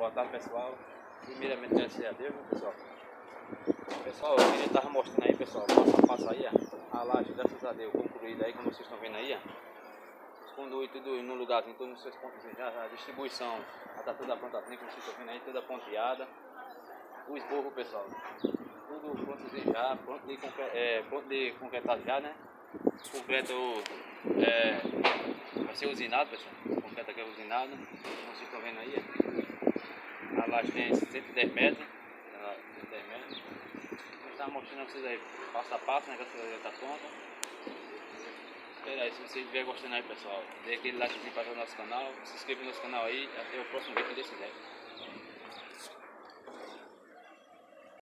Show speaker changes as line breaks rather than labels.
Boa tarde, pessoal. Primeiramente agradecer a Deus, pessoal. Pessoal, eu queria estar mostrando aí, pessoal, passo a passo aí, ó. A laje, graças a Deus, concluída aí, como vocês estão vendo aí, ó. Os condutores tudo no lugarzinho, todos nos seus pontos já, a distribuição, já tá toda prontazinha, como vocês estão vendo aí, toda ponteada. O esborro, pessoal, tudo prontozinho já, pronto de concretado já, né? O concreto vai ser usinado, pessoal. O concreto aqui é usinado, como vocês estão vendo aí, ó. A laje tem 110 metros. 110 metros. Vou estar mostrando a vocês aí passo a passo, né? Que a coisa já está pronta. Espera aí, se vocês estiverem gostando aí, pessoal, dê aquele likezinho para o nosso canal, se inscreva no nosso canal aí. Até o próximo vídeo desse vídeo.